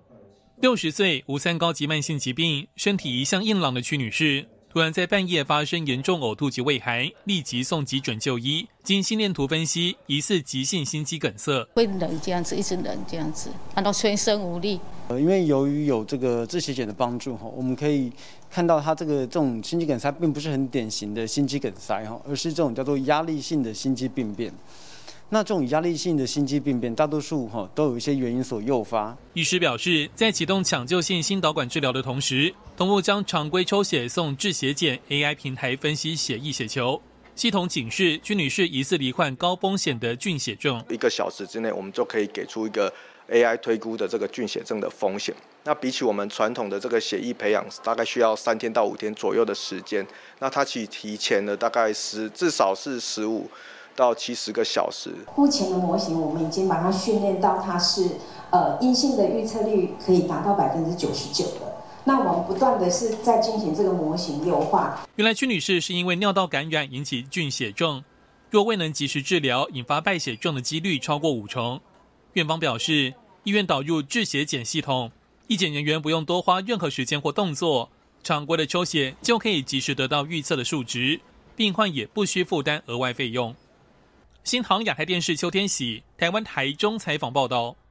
60岁、无三高及慢性疾病、身体一向硬朗的屈女士，突然在半夜发生严重呕吐及畏寒，立即送急诊就医。经心电图分析，疑似急性心肌梗塞。 会冷这样子，一直冷这样子，感到全身无力。 因为由于有这个治血检的帮助，我们可以看到它这种心肌梗塞并不是很典型的心肌梗塞，而是这种叫做压力性的心肌病变。那这种压力性的心肌病变，大多数都有一些原因所诱发。 医师表示，在启动抢救性心导管治疗的同时，同步将常规抽血送治血检 AI 平台分析血液血球。系统警示屈女士疑似罹患高风险的菌血症 ，1个小时之内，我们就可以给出一个 AI 推估的这个菌血症的风险。那比起我们传统的这个血液培养，大概需要3天到5天左右的时间。那它其实提前了大概至少是15到70个小时。 目前的模型，我们已经把它训练到它是阴性的预测率可以达到99%的。那我们不断的是在进行这个模型优化。 原来屈女士是因为尿道感染引起菌血症，若未能及时治疗，引发败血症的几率超过50%。院方表示，医院导入治血检系统，医检人员不用多花任何时间或动作，常规的抽血就可以及时得到预测的数值，病患也不需负担额外费用。新唐亚太电视邱天喜台湾台中采访报道。